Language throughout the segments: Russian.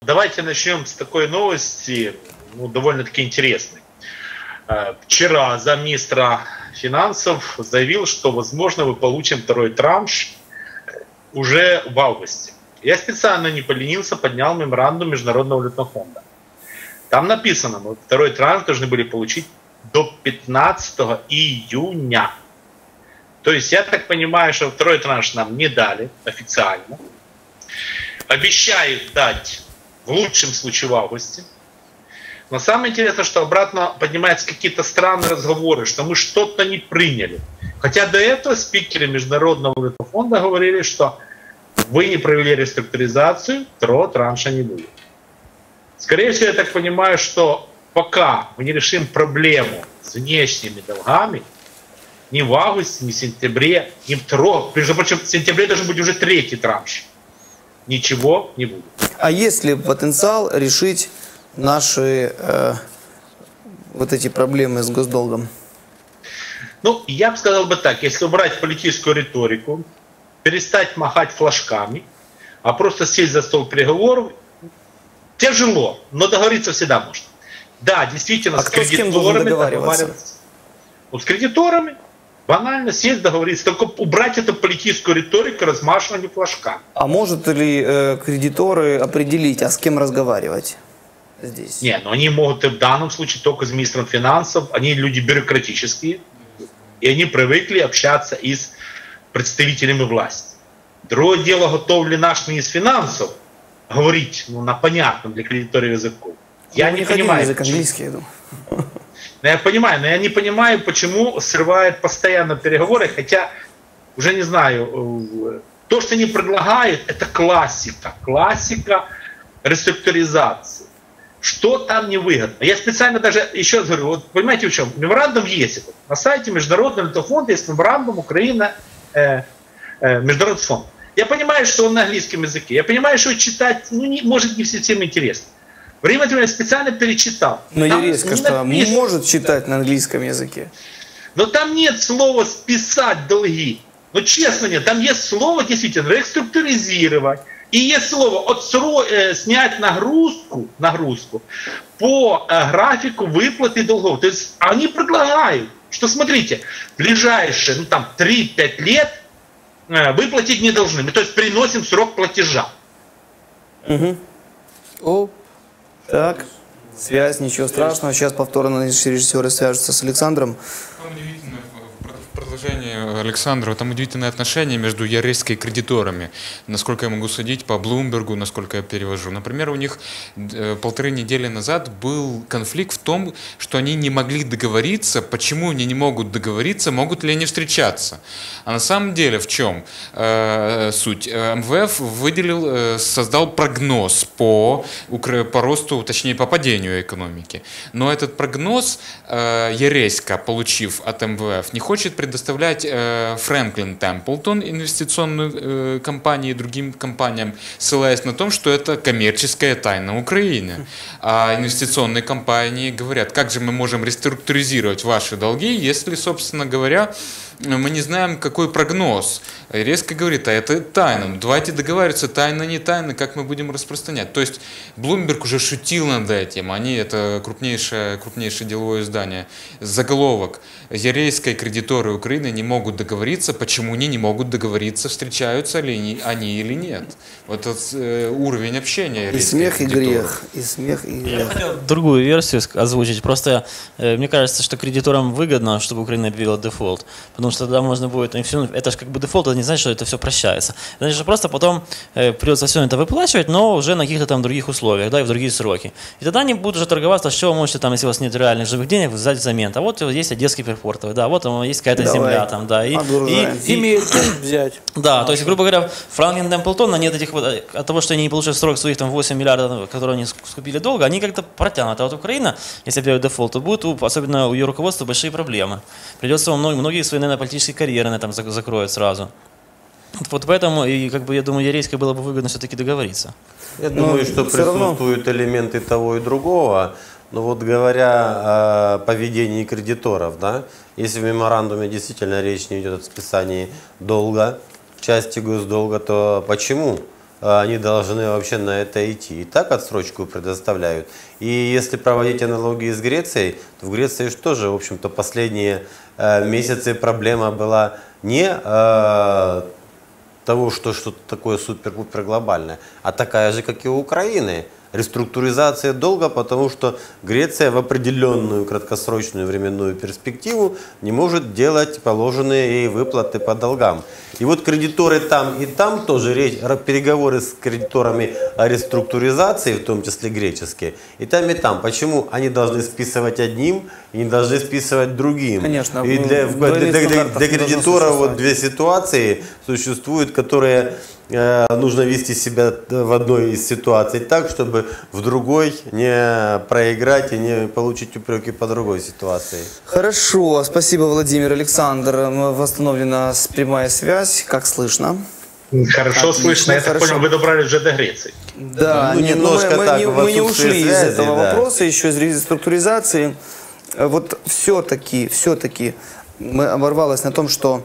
давайте начнем с такой новости, ну, довольно-таки интересной. Вчера замминистра финансов заявил, что, возможно, мы получим второй транш уже в августе. Я специально не поленился, поднял меморандум Международного валютного фонда. Там написано, мы второй транш должны были получить до 15 июня. То есть я так понимаю, что второй транш нам не дали официально. Обещают дать в лучшем случае в августе. Но самое интересное, что обратно поднимаются какие-то странные разговоры, что мы что-то не приняли. Хотя до этого спикеры Международного валютного фонда говорили, что вы не провели реструктуризацию, второго транша не будет. Скорее всего, я так понимаю, что пока мы не решим проблему с внешними долгами, ни в августе, ни в сентябре, ни второго, между прочим, в сентябре должен быть уже третий транш. Ничего не будет. А есть ли потенциал решить наши вот эти проблемы с госдолгом? Ну, я бы сказал бы так, если убрать политическую риторику, перестать махать флажками, а просто сесть за стол переговоров, тяжело, но договориться всегда можно. Да, действительно, с кредиторами договариваться. Вот с кредиторами банально сесть, договориться, только убрать эту политическую риторику, размашивание флажка. А может ли кредиторы определить, а с кем разговаривать здесь? Не, но они могут и в данном случае только с министром финансов, они люди бюрократические, и они привыкли общаться и с представителями власти. Другое дело, готов ли наш министр финансов говорить на понятном для кредиторов языку. Я не понимаю. Язык английский, я думаю. Я понимаю, но я не понимаю, почему срывают постоянно переговоры, хотя, уже не знаю, то, что они предлагают, это классика. Классика реструктуризации. Что там невыгодно? Я специально даже, еще раз говорю, вот понимаете в чем? Меморандум есть. На сайте Международного валютного фонда есть меморандум Украина, Международный фонд. Я понимаю, что он на английском языке. Я понимаю, что читать, ну, может, не всем интересно. Время от времени специально перечитал. Но Ерейска что может читать на английском языке. Но там нет слова «списать долги». Ну, честно нет. Там есть слово, действительно, «реструктуризировать». И есть слово «снять нагрузку по графику выплаты долгов». То есть они предлагают, что, смотрите, ближайшие 3-5 лет выплатить не должны. Мы, то есть, приносим срок платежа. Угу. Так, связь, ничего страшного. Сейчас повторно наши режиссеры свяжутся с Александром. В продолжение Александра, там удивительное отношение между Ерейской и кредиторами. Насколько я могу судить по Блумбергу, насколько я перевожу. Например, у них 1,5 недели назад был конфликт в том, что они не могли договориться. Почему они не могут договориться, могут ли они встречаться? А на самом деле в чем суть? МВФ создал прогноз по росту, точнее по падению экономики. Но этот прогноз Ерейска, получив от МВФ, не хочет предоставлять Фрэнклин Темплтон, инвестиционную компанию, и другим компаниям, ссылаясь на то, что это коммерческая тайна Украины. А инвестиционные компании говорят, как же мы можем реструктуризировать ваши долги, если, собственно говоря, мы не знаем, какой прогноз. Резко говорит, а это тайна. Давайте договариваться, тайна не тайна, как мы будем распространять. То есть Bloomberg уже шутил над этим. Это крупнейшее деловое издание. Заголовок. Ерейские кредиторы Украины не могут договориться. Почему они не могут договориться, встречаются ли они или нет. Вот этот уровень общения. И смех, и грех. И смех, и грех. Я хотел другую версию озвучить. Просто мне кажется, что кредиторам выгодно, чтобы Украина объявила дефолт. Потому что тогда можно будет, это же как бы дефолт, это не значит, что это все прощается. Значит, что просто потом придется все это выплачивать, но уже на каких-то там других условиях, да, и в другие сроки. И тогда они будут уже торговаться, что вы можете там, если у вас нет реальных живых денег, взять взамен. А вот есть Одесский перпортовый, да, вот есть какая-то земля там, да. И имеют взять. Да, то есть, грубо говоря, Франклин Темплтон, на нет этих от того, что они не получат срок своих там 8 миллиардов, которые они скупили долго, они как-то протянут. А вот Украина, если объявит дефолт, то будут, особенно у ее руководства, большие проблемы. Придется многие свои, наверное, политические карьеры на этом закроют сразу. Вот поэтому, и как бы я думаю, Ерейской было бы выгодно все-таки договориться. Я думаю, что присутствуют элементы того и другого. Но вот говоря о поведении кредиторов, да, если в меморандуме действительно речь не идет о списании долга, части госдолга, то почему они должны вообще на это идти. И так отсрочку предоставляют. И если проводить аналогии с Грецией, то в Греции же тоже, в общем-то, последние месяцы проблема была не того, что что-то такое супер-пупер глобальное, а такая же, как и у Украины. Реструктуризация долга, потому что Греция в определенную краткосрочную временную перспективу не может делать положенные ей выплаты по долгам. И вот кредиторы там и там тоже переговоры с кредиторами о реструктуризации, в том числе греческие, и там, и там. Почему они должны списывать одним и не должны списывать другим? Конечно. И для кредитора вот две ситуации существуют, которые нужно вести себя в одной из ситуаций так, чтобы в другой не проиграть и не получить упреки по другой ситуации. Хорошо, спасибо, Владимир. Александр, восстановлена прямая связь, как слышно? Хорошо Отлично, слышно, я так хорошо. понял, вы добрались уже до Греции. Да, Ну, нет, немножко так, в мы не отсутствие ушли из связи, этого да. вопроса, еще из реструктуризации. Вот все-таки мы оборвалось на том, что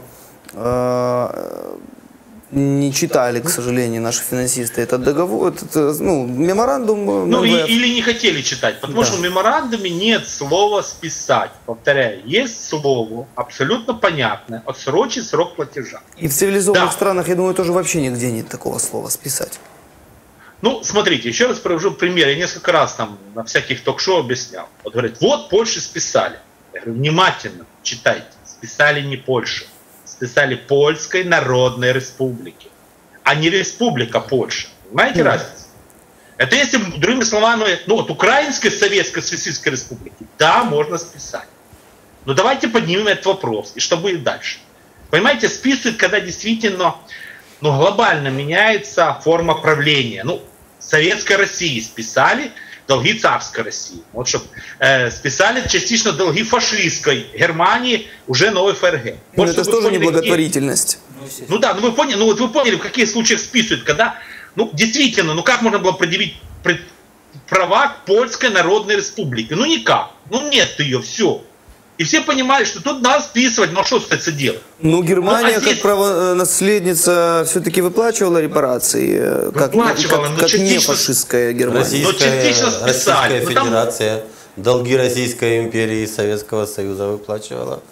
не читали, к сожалению, наши финансисты этот договор, меморандум. Ну МВФ. или не хотели читать, потому что в меморандуме нет слова «списать». Повторяю, есть слово абсолютно понятное: отсрочить срок платежа. И в цивилизованных Да. странах, я думаю, тоже вообще нигде нет такого слова «списать». Ну, смотрите, еще раз привожу пример. Я несколько раз там на всяких ток-шоу объяснял. Вот говорят, вот Польшу списали. Я говорю, внимательно читайте. Списали не Польшу. Списали Польской Народной Республики, а не Республика Польша. Понимаете разницу? Это если, другими словами, Украинской Советской Социалистической Республики, да, можно списать. Но давайте поднимем этот вопрос, и что будет дальше. Понимаете, списывают, когда действительно глобально меняется форма правления. Советской России списали долги царской России. Вот чтобы списали частично долги фашистской Германии, уже новой ФРГ. Но это же тоже не благотворительность. Вы поняли, в каких случаях списывают, когда, действительно, как можно было предъявить права Польской Народной Республики? Никак. нет ее, все. И все понимали, что тут надо списывать, но что с этим делать? Германия, здесь... как правонаследница, все-таки выплачивала репарации, как не фашистская Германия. Российская Федерация долги Российской империи и Советского Союза выплачивала.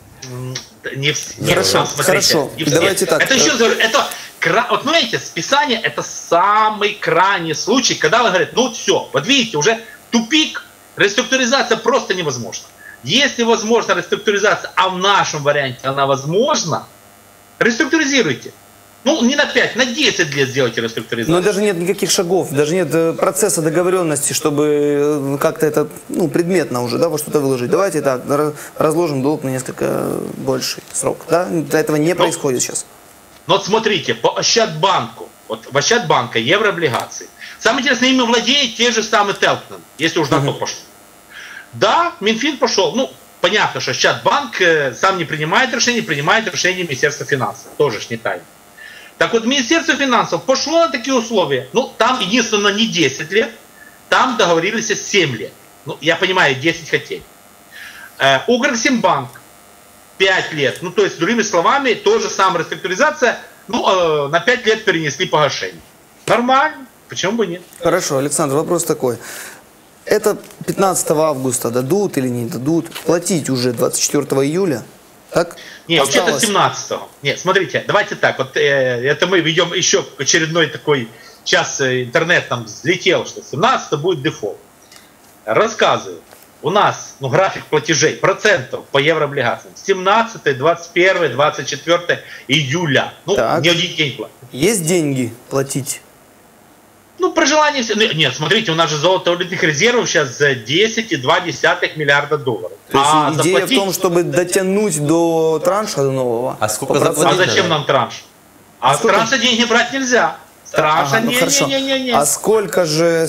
Хорошо. Давайте так. Это еще говорю, вот знаете, списание это самый крайний случай, когда вы говорите, все, вот видите, уже тупик, реструктуризация просто невозможна. Если возможна реструктуризация, а в нашем варианте она возможна, реструктуризируйте. Не на 5, на 10 лет сделайте реструктуризацию. Но даже нет никаких шагов, даже нет процесса договоренности, чтобы как-то это, предметно уже, во что-то выложить. Давайте так, разложим долг на несколько больший срок. Да? Этого не происходит сейчас. Вот смотрите, по Ощадбанку, в Ощадбанка еврооблигации. Самое интересное, ими владеет те же самые Телтман, если уж на то пошло. Да, Минфин пошел. Понятно, что Ощадбанк сам не принимает решения, принимает решение Министерства финансов. Тоже ж не тайна. Так вот, Министерство финансов пошло на такие условия. Там единственно не 10 лет, там договорились 7 лет. Я понимаю, 10 хотели. Укрексимбанк 5 лет. То есть, другими словами, тоже самая реструктуризация, на 5 лет перенесли погашение. Нормально, почему бы нет? Хорошо, Александр, вопрос такой. Это 15 августа дадут или не дадут? Платить уже 24 июля? Так? Нет, вообще-то 17-го. Нет, смотрите, давайте так. Вот это мы ведем еще очередной такой, сейчас интернет там взлетел, что 17-го будет дефолт. Рассказываю. У нас график платежей, процентов по еврооблигациям. 17, 21, 24 июля. Не один день платить. Есть деньги платить? При желании все. Нет, смотрите, у нас же золотовалютных резервов сейчас 10,2 миллиарда долларов. То есть идея в том, чтобы дотянуть до транша нового. А сколько заплатить? А зачем нам транш? А с транша деньги брать нельзя. С транша не. А сколько же,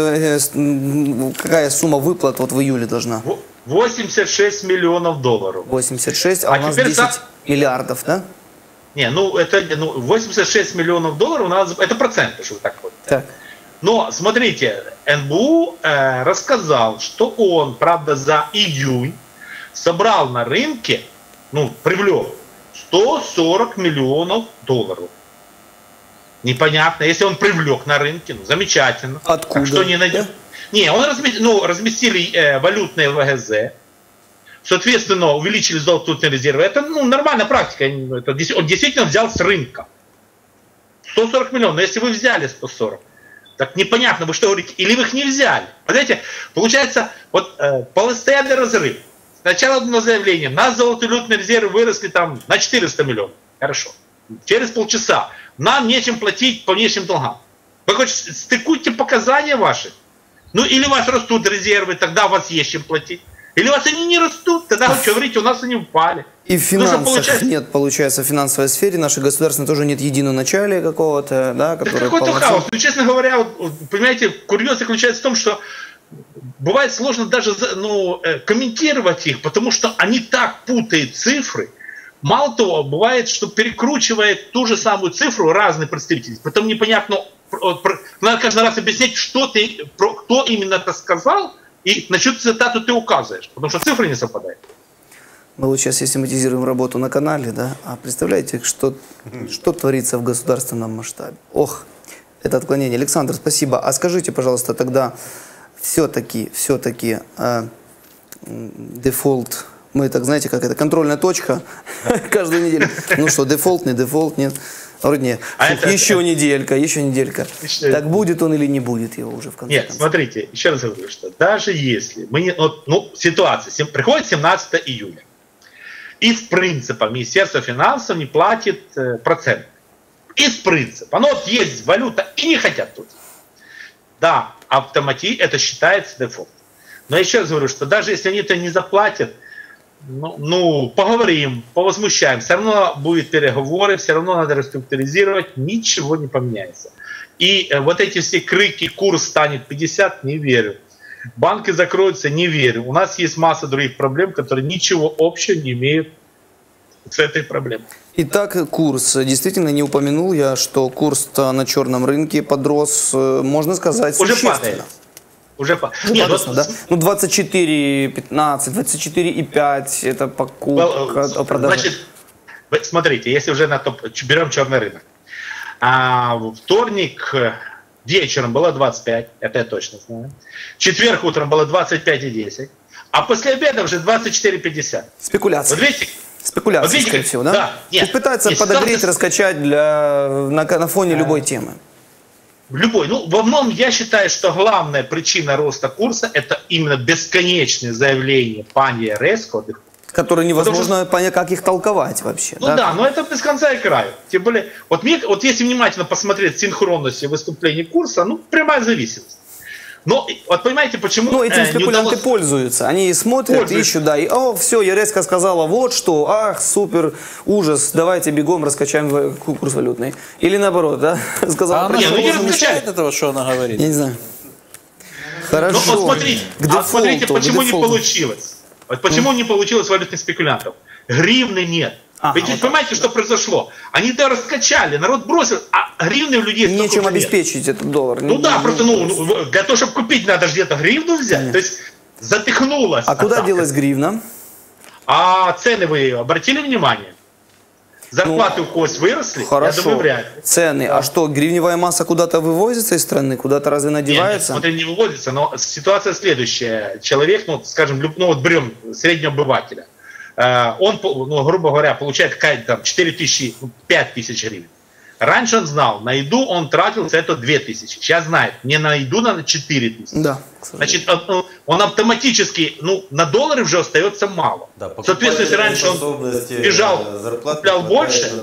какая сумма выплат в июле должна? 86 миллионов долларов. 86, а у нас 10 миллиардов, да? Это 86 миллионов долларов, у нас это проценты, что вы так вот. Так. Но смотрите, НБУ рассказал, что он, правда, за июнь собрал на рынке, привлек 140 миллионов долларов. Непонятно. Если он привлек на рынке, ну, замечательно. Откуда? Так что не найдет. Не, он разместили валютные ВГЗ. Соответственно, увеличили золотые резервы. Это нормальная практика. Он действительно взял с рынка. 140 миллионов. Но если вы взяли 140, так непонятно, вы что говорите, или вы их не взяли. Понимаете, получается, вот постоянный разрыв. Сначала одно заявление, нас золотовалютные резервы выросли там на 400 миллионов. Хорошо. Через полчаса нам нечем платить по внешним долгам. Вы хоть стыкуйте показания ваши. Ну или у вас растут резервы, тогда у вас есть чем платить. Или у вас они не растут, тогда вы что говорите, у нас они упали. И в финансах нет, получается, в финансовой сфере нашей государственной тоже нет единоначалия какого-то, да, который... Да какой-то хаос. Ну, честно говоря, вот, понимаете, курьез заключается в том, что бывает сложно даже комментировать их, потому что они так путают цифры. Мало того, бывает, что перекручивает ту же самую цифру разные представители. Потом непонятно, надо каждый раз объяснять, кто именно это сказал, и на чью цитату ты указываешь, потому что цифры не совпадают. Мы вот сейчас систематизируем работу на канале, да, а представляете, что творится в государственном масштабе? Ох, это отклонение. Александр, спасибо. А скажите, пожалуйста, тогда все-таки дефолт, мы так, знаете, как это, контрольная точка каждую неделю. Ну что, дефолт, не дефолт, нет? Вроде нет. Еще неделька. Так будет он или не будет его уже в конце концов? Нет, смотрите, еще раз говорю, что даже если ситуация, приходит 17 июля, из принципа Министерство финансов не платит процент. Из принципа. Оно вот есть валюта и не хотят тут. Да, автоматически это считается дефолт. Но еще раз говорю, что даже если они это не заплатят, поговорим, повозмущаем, все равно будут переговоры, все равно надо реструктуризировать, ничего не поменяется. И вот эти все крики, курс станет 50, не верю. Банки закроются, не верю. У нас есть масса других проблем, которые ничего общего не имеют с этой проблемой. Итак, курс. Действительно, не упомянул я, что курс на черном рынке подрос, можно сказать, существенно. Уже падает. Да? 24,15, 24,5 это покупка, продажа. Значит, смотрите, если уже берем черный рынок. В вторник вечером было 25, это я точно знаю. В четверг утром было 25,10, а после обеда уже 24,50. Спекуляция. Вот видите? Спекуляция, скорее всего, да? Да. Нет, пытается подогреть, раскачать на фоне любой темы. Любой. Во многом я считаю, что главная причина роста курса – это именно бесконечные заявления пани Резко. Которые невозможно понять, как их толковать вообще. Но это без конца и края. Тем более, вот если внимательно посмотреть синхронность выступлений курса, прямая зависимость. Но вот понимаете, почему... этим спекулянты пользуются. Они смотрят, ищут, да, и все, я резко сказала вот что, ах, супер, ужас, давайте бегом раскачаем курс валютный. Или наоборот, да, сказала. Она не замечает этого, что она говорит? Я не знаю. Хорошо. Смотрите, почему не получилось. Вот почему не получилось валютных спекулянтов. Гривны нет. Ведь понимаете, что произошло? Они раскачали, народ бросил, а гривны у людей столько нечем обеспечить этот доллар. Просто для того, чтобы купить, надо же где-то гривну взять. Нет. То есть запихнулось. А куда делась гривна? А цены вы обратили внимание? Зарплаты у кого-то выросли? Хорошо. Я думаю, вряд ли. Цены. А что, гривневая масса куда-то вывозится из страны? Куда-то разве надевается? Нет, не вывозится, но ситуация следующая. Человек, берем среднего обывателя. Он, грубо говоря, получает какая-то 4 тысячи, 5 тысяч гривен. Раньше он знал, на еду он тратил за это 2 тысячи. Сейчас знает, мне на еду надо 4 тысячи. Да, значит, он автоматически, на доллары уже остается мало. Да, соответственно, если раньше он бежал, куплял больше.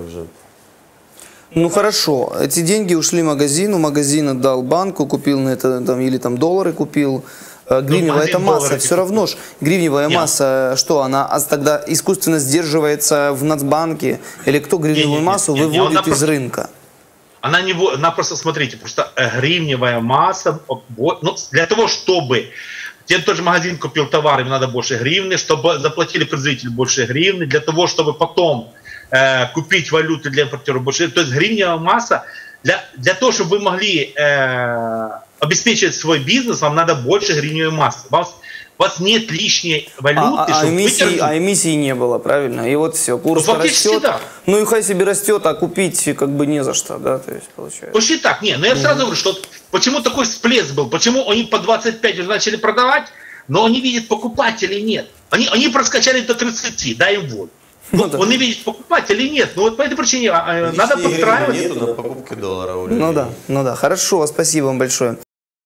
Хорошо, эти деньги ушли магазину, магазин отдал банку, купил на это, или доллары купил. Гривневая эта масса, все равно ж гривневая масса, что она тогда искусственно сдерживается в Нацбанке, или кто гривневую массу выводит из рынка? Она просто, смотрите, просто гривневая масса, для того, чтобы тот же магазин купил товар, им надо больше гривны, чтобы заплатили производители больше гривны, для того, чтобы потом купить валюту для импортеров больше, то есть гривневая масса, для того, чтобы вы могли обеспечивать свой бизнес, вам надо больше гривневой массы. У вас нет лишней валюты, чтобы выдержать. Эмиссии не было, правильно? И вот все, курс фактически растет. да. Ну и хай себе растет, а купить как бы не за что, да, то есть получается. Почти так, не, но я сразу говорю, что почему такой всплеск был, почему они по 25 уже начали продавать, но они видят покупателей нет. Они проскочали до 30, дай им волю. Ну, да. Он не видит покупателей нет. Ну вот по этой причине надо подстраивать. Нету на покупке доллара. Ну да, хорошо, спасибо вам большое.